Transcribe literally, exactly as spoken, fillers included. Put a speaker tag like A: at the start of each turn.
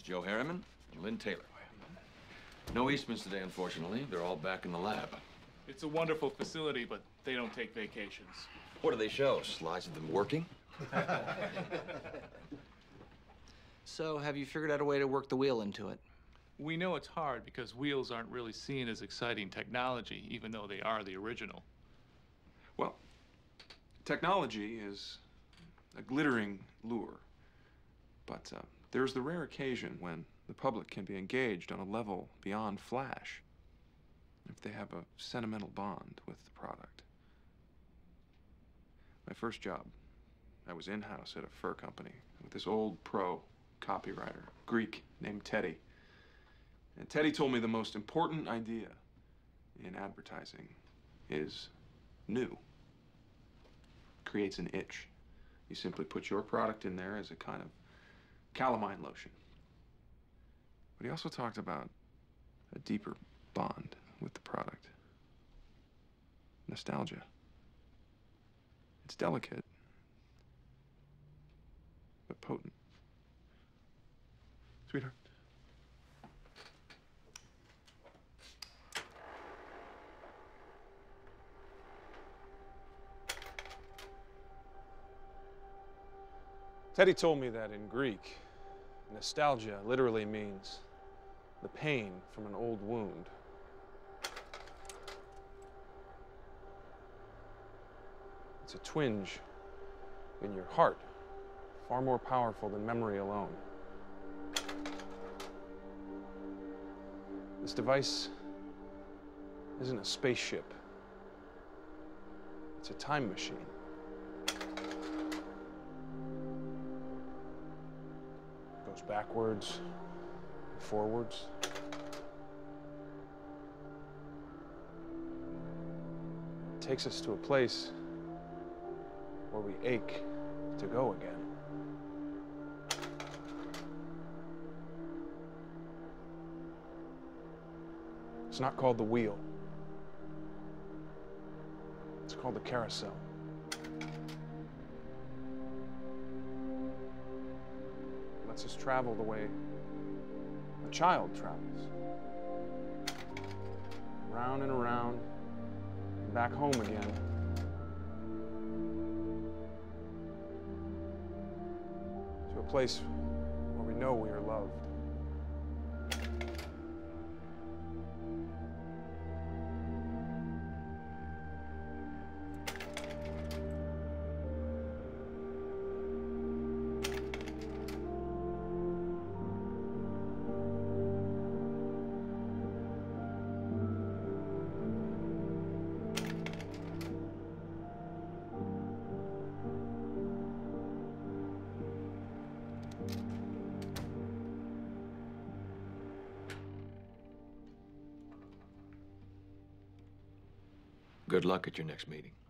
A: Joe Harriman and Lynn Taylor. No Eastmans today, unfortunately. They're all back in the lab.
B: It's a wonderful facility, but they don't take vacations.
A: What do they show? Slides of them working?
C: So, have you figured out a way to work the wheel into it?
B: We know it's hard because wheels aren't really seen as exciting technology, even though they are the original.
D: Well, technology is a glittering lure, but uh, there's the rare occasion when the public can be engaged on a level beyond flash if they have a sentimental bond with the product. My first job, I was in-house at a fur company with this old pro copywriter, Greek, named Teddy. And Teddy told me the most important idea in advertising is new. Creates an itch. You simply put your product in there as a kind of calamine lotion. But he also talked about a deeper bond with the product. Nostalgia. It's delicate, but potent. Sweetheart. Teddy told me that in Greek, nostalgia literally means the pain from an old wound. It's a twinge in your heart, far more powerful than memory alone. This device isn't a spaceship. It's a time machine. It goes backwards and forwards. It takes us to a place where we ache to go again. It's not called the wheel. It's called the carousel. It lets us travel the way a child travels. Round and around, and back home again. To a place where we know we are loved.
A: Good luck at your next meeting.